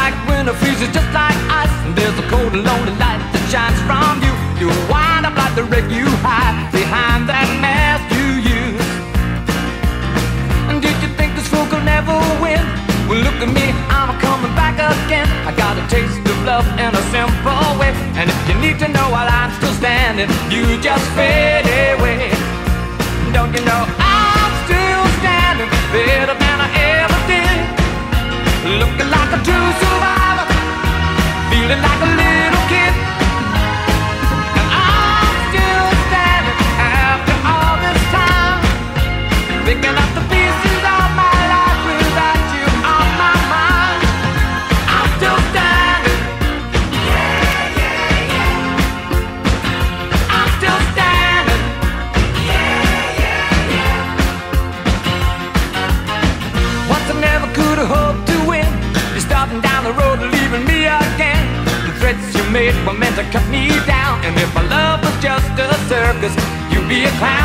like winter freezes just like ice, and there's a cold and lonely light that shines from you. You wind up like the wreck you hide behind that mask you use. And did you think this fool could never win? Well, look at me, I'm coming back again. I got a taste of love in a simple way, and if you need to know while I'm still standing, you just fade away. Don't you know I'm still standing better than I ever did, looking like a true survivor, feeling like a little kid. And I'm still standing after all this time, picking up the pieces of my life without you on my mind. I'm still standing. Yeah, yeah, yeah. I'm still standing. Yeah, yeah, yeah. Once I never could have hoped to win. You're starting down the road and leaving me again. The threats you made were meant to cut me down, and if my love was just a circus, you'd be a clown.